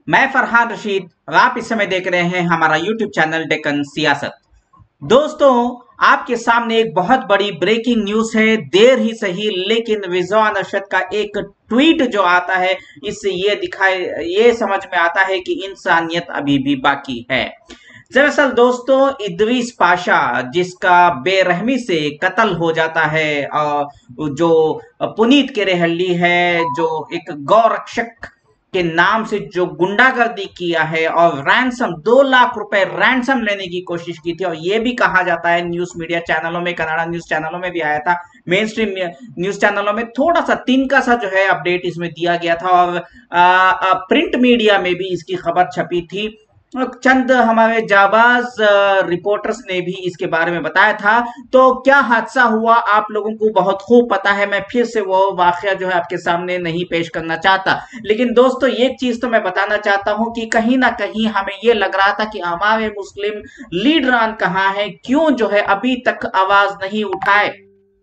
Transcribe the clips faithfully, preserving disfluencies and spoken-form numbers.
मैं फरहान रशीद और आप इस समय देख रहे हैं हमारा यूट्यूब चैनल डेक्कन सियासत। दोस्तों, आपके सामने एक बहुत बड़ी ब्रेकिंग न्यूज है। देर ही सही लेकिन रिजवान अरशद का एक ट्वीट जो आता है, इससे ये दिखाई ये समझ में आता है कि इंसानियत अभी भी बाकी है। दरअसल दोस्तों, इदरीस पाशा जिसका बेरहमी से कत्ल हो जाता है, और जो पुनीत केरेहल्ली है, जो एक गौरक्षक के नाम से जो गुंडागर्दी किया है और रैंसम दो लाख रुपए रैंसम लेने की कोशिश की थी। और यह भी कहा जाता है, न्यूज मीडिया चैनलों में, कनाडा न्यूज चैनलों में भी आया था, मेन स्ट्रीम न्यूज चैनलों में थोड़ा सा तिनका सा जो है अपडेट इसमें दिया गया था, और आ, आ, प्रिंट मीडिया में भी इसकी खबर छपी थी। चंद हमारे जाबाज रिपोर्टर्स ने भी इसके बारे में बताया था। तो क्या हादसा हुआ आप लोगों को बहुत खूब पता है, मैं फिर से वो वाकया जो है आपके सामने नहीं पेश करना चाहता। लेकिन दोस्तों, एक चीज तो मैं बताना चाहता हूं कि कहीं ना कहीं हमें ये लग रहा था कि हमारे मुस्लिम लीडरान कहां है, क्यों जो है अभी तक आवाज नहीं उठाए।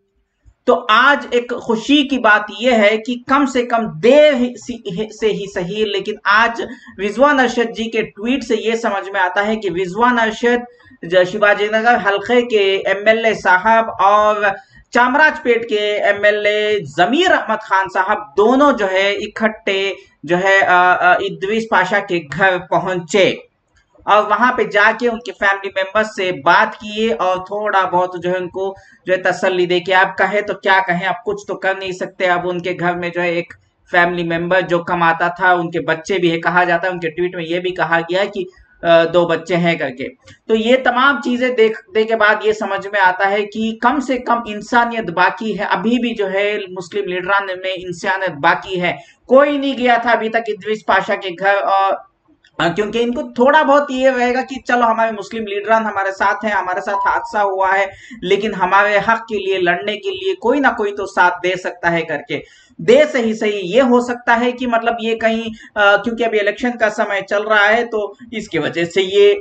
तो आज एक खुशी की बात यह है कि कम से कम देर से ही सही, लेकिन आज रिजवान अरशद जी के ट्वीट से यह समझ में आता है कि रिजवान अरशद शिवाजीनगर हल्के के एमएलए साहब और चामराजपेट के एमएलए जमीर अहमद खान साहब दोनों जो है इकट्ठे जो है इदरीस पाशा के घर पहुंचे और वहां पे जाके उनके फैमिली मेंबर्स से बात किए और थोड़ा बहुत जो है उनको जो है तसल्ली दे के, आप कहे तो क्या कहें, आप कुछ तो कर नहीं सकते। अब उनके घर में जो है एक फैमिली मेंबर जो कमाता था, उनके बच्चे भी है, कहा जाता है उनके ट्वीट में ये भी कहा गया है कि दो बच्चे हैं करके। तो ये तमाम चीजें देखने के बाद ये समझ में आता है कि कम से कम इंसानियत बाकी है, अभी भी जो है मुस्लिम लीडरान में इंसानियत बाकी है। कोई नहीं गया था अभी तक इदरीस पाशा के घर, और क्योंकि इनको थोड़ा बहुत ये रहेगा कि चलो हमारे मुस्लिम लीडरान हमारे साथ हैं, हमारे साथ हादसा हुआ है, लेकिन हमारे हक के लिए लड़ने के लिए कोई ना कोई तो साथ दे सकता है करके। दे सही सही ये हो सकता है कि मतलब ये कहीं आ, क्योंकि अभी इलेक्शन का समय चल रहा है, तो इसकी वजह से ये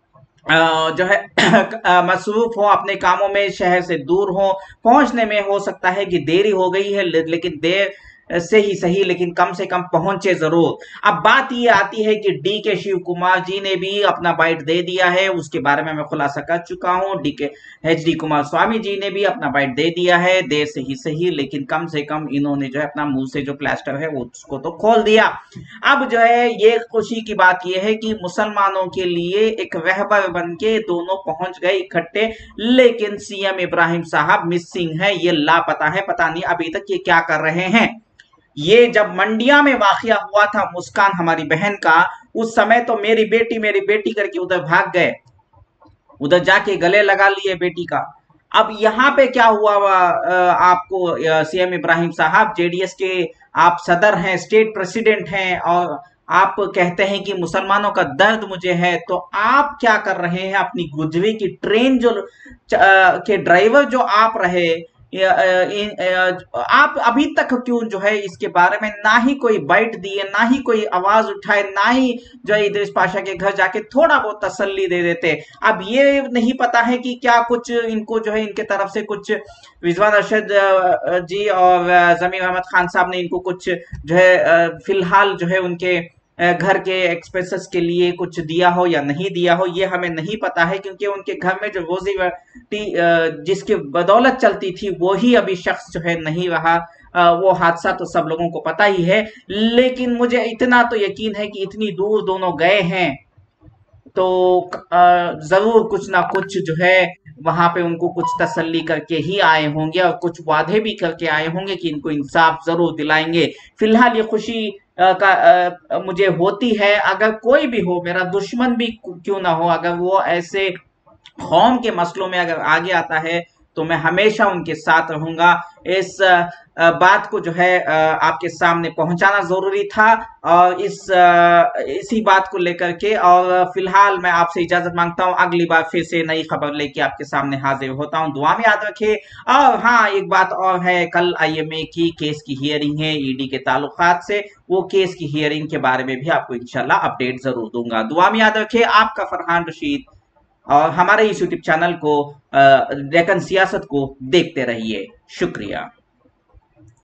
आ, जो है मसरूफ हो अपने कामों में, शहर से दूर हो, पहुंचने में हो सकता है कि देरी हो गई है, लेकिन देर से ही सही लेकिन कम से कम पहुंचे जरूर। अब बात ये आती है कि डी के शिव कुमार जी ने भी अपना बाइट दे दिया है, उसके बारे में मैं खुलासा कर चुका हूं। D K H D Kumaraswamy ji ने भी अपना बाइट दे दिया है, देर से ही सही लेकिन कम से कम इन्होंने जो है अपना मुंह से जो प्लास्टर है वो उसको तो खोल दिया। अब जो है ये खुशी की बात यह है कि मुसलमानों के लिए एक रहबर बन के दोनों पहुंच गए इकट्ठे, लेकिन सीएम इब्राहिम साहब मिसिंग है, ये लापता है, पता नहीं अभी तक ये क्या कर रहे हैं। ये जब मंडिया में वाकया हुआ था मुस्कान हमारी बहन का, उस समय तो मेरी बेटी मेरी बेटी करके उधर भाग गए, उधर जाके गले लगा लिए बेटी का। अब यहाँ पे क्या हुआ, आपको सीएम इब्राहिम साहब जेडीएस के आप सदर हैं, स्टेट प्रेसिडेंट हैं, और आप कहते हैं कि मुसलमानों का दर्द मुझे है, तो आप क्या कर रहे हैं, अपनी गुजरी की ट्रेन जो के ड्राइवर जो आप रहे, आप अभी तक क्यों जो है इसके बारे में ना ही कोई बाइट दिए, ना ही कोई आवाज उठाए, ना ही जो है इदरीस पाशा के घर जाके थोड़ा बहुत तसल्ली दे देते। अब ये नहीं पता है कि क्या कुछ इनको जो है इनके तरफ से कुछ रिजवान अरशद जी और जमीर अहमद खान साहब ने इनको कुछ जो है फिलहाल जो है उनके घर के एक्सपेंसेस के लिए कुछ दिया हो या नहीं दिया हो, ये हमें नहीं पता है, क्योंकि उनके घर में जो रोजी रोटी जिसकी बदौलत चलती थी वो ही अभी शख्स जो है नहीं रहा। वो हादसा तो सब लोगों को पता ही है, लेकिन मुझे इतना तो यकीन है कि इतनी दूर दोनों गए हैं तो जरूर कुछ ना कुछ जो है वहां पे उनको कुछ तसल्ली करके ही आए होंगे, और कुछ वादे भी करके आए होंगे कि इनको इंसाफ जरूर दिलाएंगे। फिलहाल ये खुशी आ, का आ, मुझे होती है, अगर कोई भी हो, मेरा दुश्मन भी क्यों ना हो, अगर वो ऐसे कौम के मसलों में अगर आगे आता है तो मैं हमेशा उनके साथ रहूंगा। इस बात को जो है आपके सामने पहुंचाना जरूरी था, और इस इसी बात को लेकर के, और फिलहाल मैं आपसे इजाजत मांगता हूं, अगली बार फिर से नई खबर लेके आपके सामने हाजिर होता हूं। दुआ में याद रखे। और हाँ, एक बात और है, कल आईएमए की केस की हियरिंग है ईडी के ताल्लुकात से, वो केस की हियरिंग के बारे में भी आपको इंशाल्लाह अपडेट जरूर दूंगा। दुआ में याद रखे। आपका फरहान रशीद, और हमारे इस यूट्यूब चैनल को डेक्कन सियासत को देखते रहिए। शुक्रिया।